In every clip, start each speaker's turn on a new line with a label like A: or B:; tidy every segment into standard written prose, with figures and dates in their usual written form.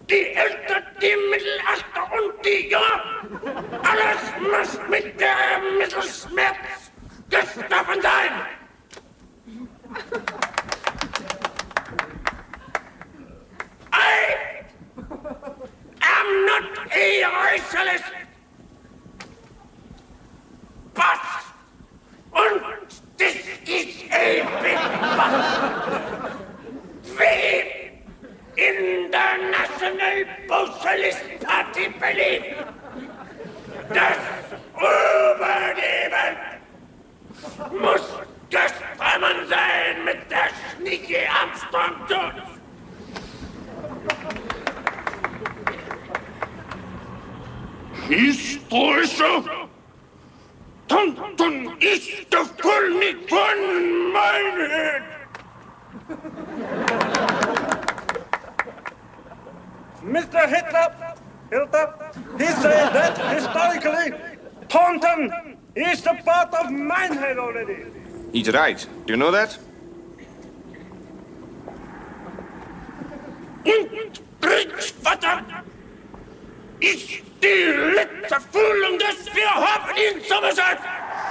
A: die Älter, die Mittelachter und die Junge. Alles muss mit der Mittelschmerz gestoffen sein. I am not a racialist. But, und this is a big but, we in the National Socialist Party believe das Überleben muss gestimmt sein mit der Sneaky Armstrong-Tod. Historische Tanten ist der König von meinem.
B: Mr. Hitler, he said that historically, Taunton is a part of Minehead already.
C: He's right. Do you know that?
A: Und Bridgewater ist die letzte Fühlung, dass wir haben in Somerset.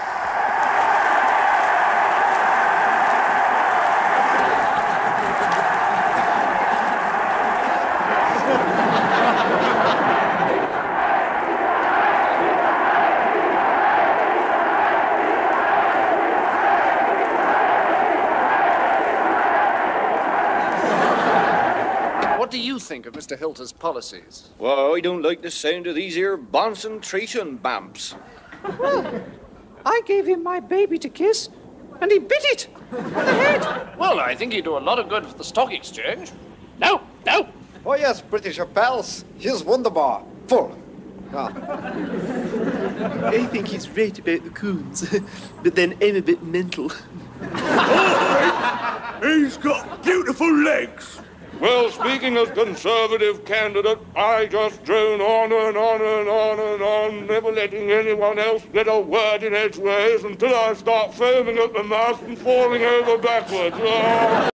D: What do you think of Mr. Hilter's policies?
C: Well, I don't like the sound of these here concentration bumps.
E: Well, I gave him my baby to kiss, and he bit it on the head.
D: Well, I think he'd do a lot of good for the stock exchange.
A: No.
F: Oh yes, British pals. He's wunderbar. Full. Ah.
G: I think he's right about the coons, but then I'm a bit mental.
A: He's got beautiful legs.
H: Well, speaking as Conservative candidate, I just drone on and on and on and on, never letting anyone else get a word in edgeways until I start foaming at the mouth and falling over backwards. Oh.